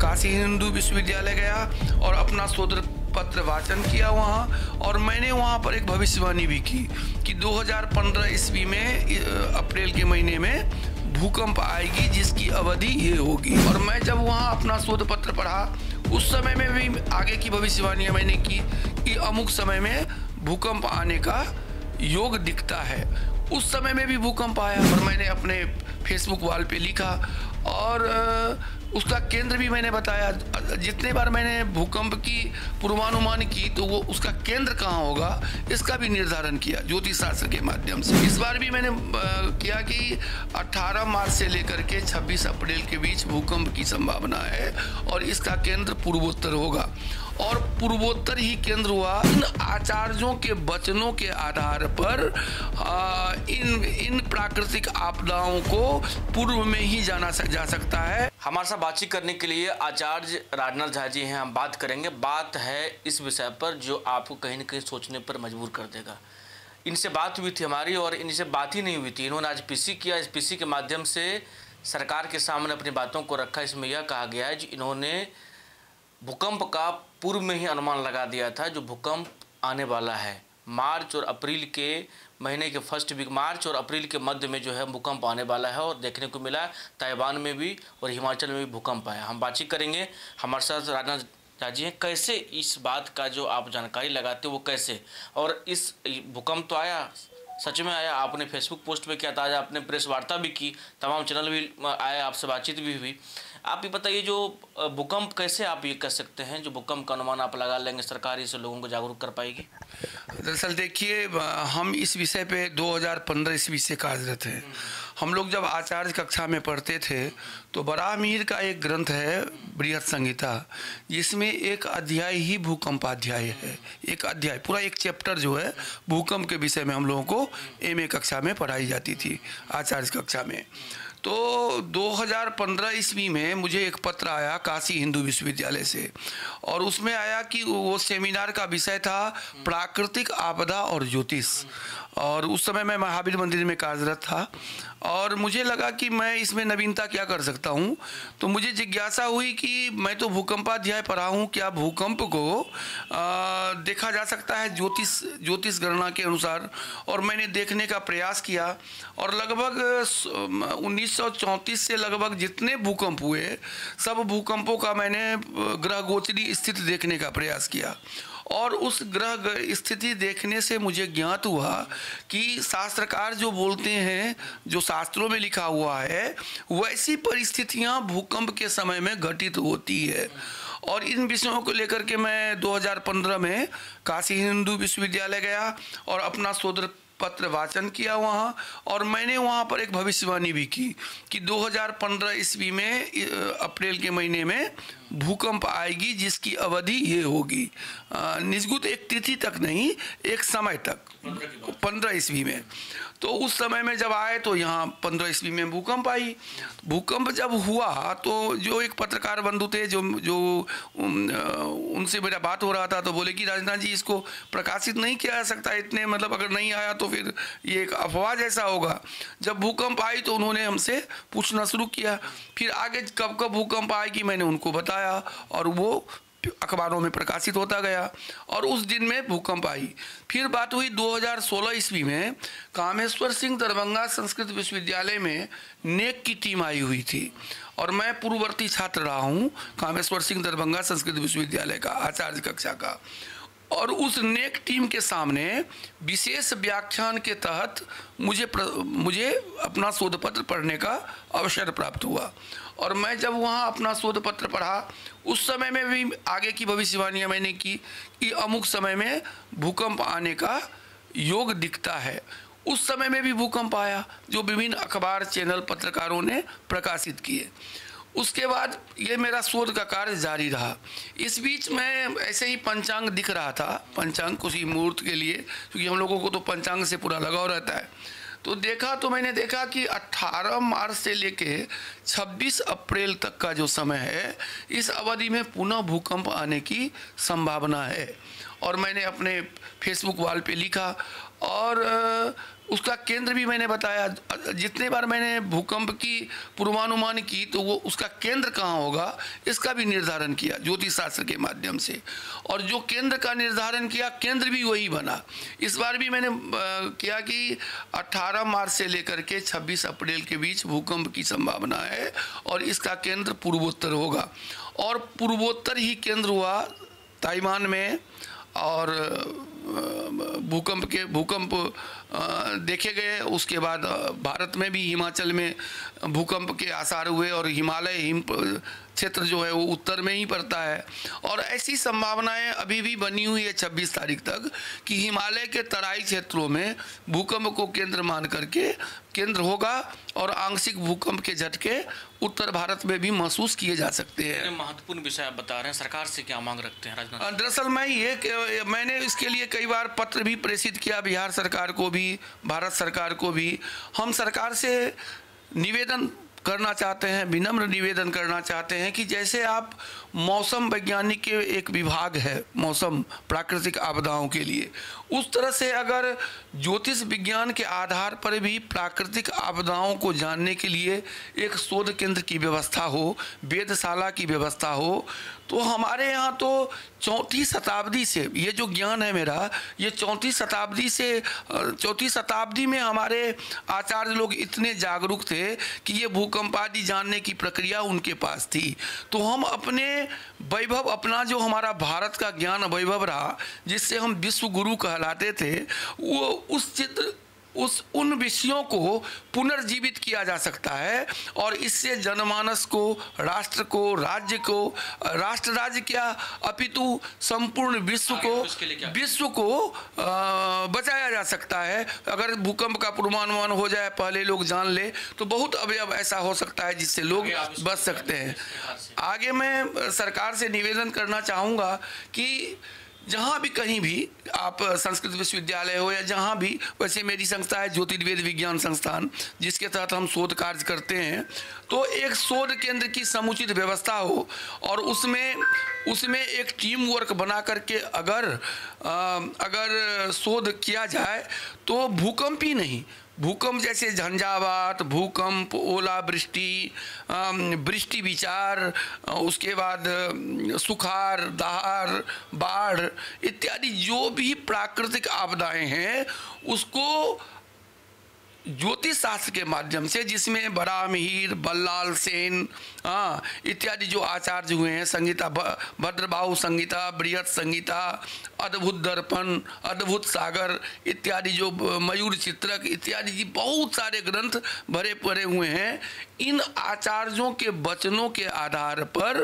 काशी हिंदू विश्वविद्यालय गया और अपना शोध पत्र वाचन किया वहाँ, और मैंने वहाँ पर एक भविष्यवाणी भी की कि 2015 ईस्वी में अप्रैल के महीने में भूकंप आएगी जिसकी अवधि ये होगी। और मैं जब वहाँ अपना शोध पत्र पढ़ा उस समय में भी आगे की भविष्यवाणियाँ मैंने की कि अमुक समय में भूकंप आने का योग दिखता है। उस समय में भी भूकंप आया और मैंने अपने फेसबुक वॉल पे लिखा और उसका केंद्र भी मैंने बताया। जितने बार मैंने भूकंप की पूर्वानुमान की तो वो उसका केंद्र कहाँ होगा इसका भी निर्धारण किया ज्योतिष शास्त्र के माध्यम से। इस बार भी मैंने किया कि 18 मार्च से लेकर के 26 अप्रैल के बीच भूकंप की संभावना है और इसका केंद्र पूर्वोत्तर होगा और पूर्वोत्तर ही केंद्र हुआ। इन आचार्यों के वचनों के आधार पर इन प्राकृतिक आपदाओं को पूर्व में ही जाना जा सकता है। हमारे साथ बातचीत करने के लिए आचार्य राजनाथ झा जी हैं। हम बात करेंगे, बात है इस विषय पर जो आपको कहीं न कहीं सोचने पर मजबूर कर देगा। इनसे बात हुई थी हमारी और इनसे बात ही नहीं हुई थी। इन्होंने आज पीसी किया। इस पीसी के माध्यम से सरकार के सामने अपनी बातों को रखा। इसमें यह कहा गया है कि इन्होंने भूकंप का पूर्व में ही अनुमान लगा दिया था जो भूकंप आने वाला है। मार्च और अप्रैल के महीने के फर्स्ट वीक, मार्च और अप्रैल के मध्य में जो है भूकंप आने वाला है और देखने को मिला ताइवान में भी और हिमाचल में भी भूकंप आया। हम बातचीत करेंगे। हमारे साथ राजनाथ झा जी हैं। कैसे इस बात का जो आप जानकारी लगाते हो वो कैसे, और इस भूकंप तो आया, सच में आया, आपने फेसबुक पोस्ट पे किया था, आज आपने प्रेस वार्ता भी की, तमाम चैनल भी आए, आपसे बातचीत भी हुई। आप ये बताइए जो भूकंप कैसे आप ये कर सकते हैं, जो भूकंप का अनुमान आप लगा लेंगे, सरकार इससे लोगों को जागरूक कर पाएगी? दरअसल देखिए, हम इस विषय पे 2015 ईस्वी से कार्यरत हैं। हम लोग जब आचार्य कक्षा में पढ़ते थे तो बराहमीर का एक ग्रंथ है बृहत संहिता, जिसमें एक अध्याय ही भूकंपाध्याय है। एक अध्याय पूरा एक चैप्टर जो है भूकंप के विषय में हम लोगों को एमए कक्षा में पढ़ाई जाती थी, आचार्य कक्षा में। तो 2015 ईस्वी में मुझे एक पत्र आया काशी हिंदू विश्वविद्यालय से और उसमें आया कि वो सेमिनार का विषय था प्राकृतिक आपदा और ज्योतिष, और उस समय मैं महावीर मंदिर में कार्यरत था और मुझे लगा कि मैं इसमें नवीनता क्या कर सकता हूँ। तो मुझे जिज्ञासा हुई कि मैं तो भूकंपाध्याय पढ़ा हूँ, क्या भूकंप को देखा जा सकता है ज्योतिष गणना के अनुसार। और मैंने देखने का प्रयास किया और लगभग 1934 से लगभग जितने भूकंप हुए सब भूकंपों का मैंने ग्रह गोचरी स्थिति देखने का प्रयास किया और उस ग्रह स्थिति देखने से मुझे ज्ञात हुआ कि शास्त्रकार जो बोलते हैं, जो शास्त्रों में लिखा हुआ है, वैसी परिस्थितियां भूकंप के समय में घटित होती है। और इन विषयों को लेकर के मैं 2015 में काशी हिंदू विश्वविद्यालय गया और अपना शोध पत्र वाचन किया वहाँ, और मैंने वहाँ पर एक भविष्यवाणी भी की कि 2015 ईस्वी में अप्रैल के महीने में भूकंप आएगी जिसकी अवधि ये होगी। निजगुत एक तिथि तक नहीं, एक समय तक, 15 ईस्वी में। तो उस समय में जब आए तो यहाँ 15 ईस्वी में भूकंप आई। भूकंप जब हुआ तो जो एक पत्रकार बंधु थे जो उनसे मेरा बात हो रहा था तो बोले कि राजनाथ जी इसको प्रकाशित नहीं किया जा सकता, इतने मतलब अगर नहीं आया तो फिर ये एक अफवाह जैसा होगा। जब भूकंप आई तो उन्होंने हमसे पूछना शुरू किया, फिर आगे कब कब भूकंप आएगी मैंने उनको बताया और वो अखबारों में प्रकाशित होता गया और उस दिन में भूकंप आई। फिर बात हुई 2016 ईस्वी में कामेश्वर सिंह दरभंगा संस्कृत विश्वविद्यालय में नेक की टीम आई हुई थी और मैं पूर्ववर्ती छात्र रहा हूँ कामेश्वर सिंह दरभंगा संस्कृत विश्वविद्यालय का, आचार्य कक्षा का। और उस नेक टीम के सामने विशेष व्याख्यान के तहत मुझे अपना शोध पत्र पढ़ने का अवसर प्राप्त हुआ और मैं जब वहाँ अपना शोध पत्र पढ़ा उस समय में भी आगे की भविष्यवाणियाँ मैंने की कि अमुक समय में भूकंप आने का योग दिखता है। उस समय में भी भूकंप आया जो विभिन्न अखबार, चैनल, पत्रकारों ने प्रकाशित किए। उसके बाद ये मेरा शोध का कार्य जारी रहा। इस बीच मैं ऐसे ही पंचांग दिख रहा था, पंचांग किसी मुहूर्त के लिए, क्योंकि हम लोगों को तो पंचांग से पूरा लगाव रहता है। तो देखा तो मैंने देखा कि 18 मार्च से लेके 26 अप्रैल तक का जो समय है इस अवधि में पुनः भूकंप आने की संभावना है और मैंने अपने फेसबुक वॉल पे लिखा, और उसका केंद्र भी मैंने बताया। जितने बार मैंने भूकंप की पूर्वानुमान की तो वो उसका केंद्र कहाँ होगा इसका भी निर्धारण किया ज्योतिष शास्त्र के माध्यम से, और जो केंद्र का निर्धारण किया केंद्र भी वही बना। इस बार भी मैंने किया कि 18 मार्च से लेकर के 26 अप्रैल के बीच भूकंप की संभावना है, और इसका केंद्र पूर्वोत्तर होगा, और पूर्वोत्तर ही केंद्र हुआ ताइवान में। और भूकंप देखे गए। उसके बाद भारत में भी हिमाचल में भूकंप के आसार हुए, और हिमालय हिम क्षेत्र जो है वो उत्तर में ही पड़ता है, और ऐसी संभावनाएं अभी भी बनी हुई है 26 तारीख तक कि हिमालय के तराई क्षेत्रों में भूकंप को केंद्र मान करके केंद्र होगा, और आंशिक भूकंप के झटके उत्तर भारत में भी महसूस किए जा सकते हैं। महत्वपूर्ण विषय आप बता रहे हैं, सरकार से क्या मांग रखते हैं राजनाथ? दरअसल मैंने इसके लिए कई बार पत्र भी प्रेषित किया, बिहार सरकार को भी, भारत सरकार को भी। हम सरकार से निवेदन करना चाहते हैं, विनम्र निवेदन करना चाहते हैं कि जैसे आप मौसम वैज्ञानिक के एक विभाग है मौसम प्राकृतिक आपदाओं के लिए, उस तरह से अगर ज्योतिष विज्ञान के आधार पर भी प्राकृतिक आपदाओं को जानने के लिए एक शोध केंद्र की व्यवस्था हो, वेधशाला की व्यवस्था हो, तो हमारे यहाँ तो 34 शताब्दी से ये जो ज्ञान है मेरा, ये 34 शताब्दी में हमारे आचार्य लोग इतने जागरूक थे कि ये भूकंप आदि जानने की प्रक्रिया उनके पास थी। तो हम अपने वैभव, अपना जो हमारा भारत का ज्ञान वैभव रहा, जिससे हम विश्व गुरु कहलाते थे, वो उन विषयों को पुनर्जीवित किया जा सकता है, और इससे जनमानस को, राष्ट्र को, राज्य को, राष्ट्र राज्य क्या अपितु संपूर्ण विश्व को बचाया जा सकता है। अगर भूकंप का पूर्वानुमान हो जाए, पहले लोग जान ले, तो बहुत अवयव ऐसा हो सकता है जिससे लोग बच सकते हैं। आगे मैं सरकार से निवेदन करना चाहूँगा कि जहाँ भी कहीं भी आप संस्कृत विश्वविद्यालय हो या जहाँ भी, वैसे मेरी संस्था है ज्योतिर्वेद विज्ञान संस्थान, जिसके तहत हम शोध कार्य करते हैं, तो एक शोध केंद्र की समुचित व्यवस्था हो, और उसमें एक टीम वर्क बना करके अगर शोध किया जाए तो भूकंप ही नहीं, भूकंप जैसे झंझावात, भूकंप, ओलावृष्टि, वृष्टि विचार, उसके बाद सुखाड़, दहाड़, बाढ़ इत्यादि जो भी प्राकृतिक आपदाएं हैं, उसको ज्योतिष शास्त्र के माध्यम से, जिसमें बराहमिहिर, बल्लाल सेन इत्यादि जो आचार्य हुए हैं, संगीता, भद्रबाहु संगीता, बृहत संगीता, अद्भुत दर्पण, अद्भुत सागर इत्यादि, जो मयूर चित्रक इत्यादि जी बहुत सारे ग्रंथ भरे पड़े हुए हैं। इन आचार्यों के वचनों के आधार पर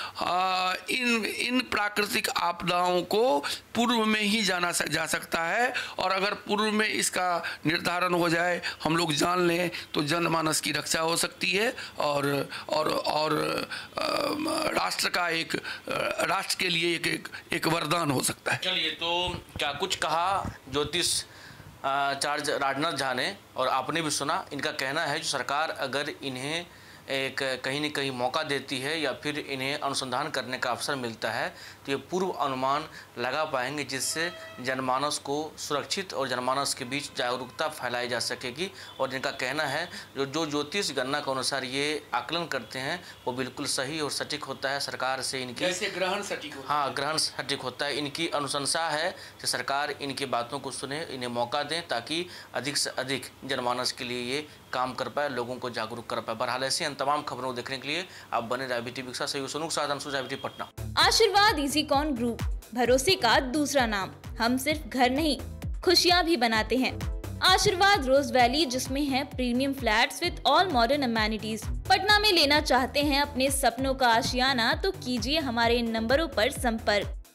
इन प्राकृतिक आपदाओं को पूर्व में ही जाना जा सकता है, और अगर पूर्व में इसका निर्धारण हो जाए, हम लोग जान लें, तो जनमानस की रक्षा हो सकती है, और राष्ट्र का राष्ट्र के लिए एक वरदान हो सकता है। चलिए, तो क्या कुछ कहा ज्योतिष आचार्य राजनाथ झा ने, और आपने भी सुना। इनका कहना है जो सरकार अगर इन्हें एक कहीं न कहीं मौका देती है या फिर इन्हें अनुसंधान करने का अवसर मिलता है, तो ये पूर्व अनुमान लगा पाएंगे, जिससे जनमानस को सुरक्षित और जनमानस के बीच जागरूकता फैलाई जा सकेगी। और जिनका कहना है जो ज्योतिष गणना के अनुसार ये आकलन करते हैं वो बिल्कुल सही और सटीक होता है। सरकार से इनकी जैसे ग्रहण सटीक होता है, हाँ, ग्रहण सटीक होता है। इनकी अनुशंसा है कि सरकार इनकी बातों को सुने, इन्हें मौका दें, ताकि अधिक से अधिक जनमानस के लिए ये काम कर पाए, लोगों को जागरूक कर पाए। बहरहाल ऐसी तमाम खबरों को देखने के लिए आप बने रहे IBTV के साथ। सहयोग सोनू के साथ, हम IBTV पटना। आशीर्वाद इजीकॉन ग्रुप, भरोसे का दूसरा नाम। हम सिर्फ घर नहीं, खुशियाँ भी बनाते हैं। आशीर्वाद रोज वैली, जिसमें है premium flats with all modern amenities. Patna में लेना चाहते हैं अपने सपनों का आशियाना, तो कीजिए हमारे इन नंबरों पर संपर्क।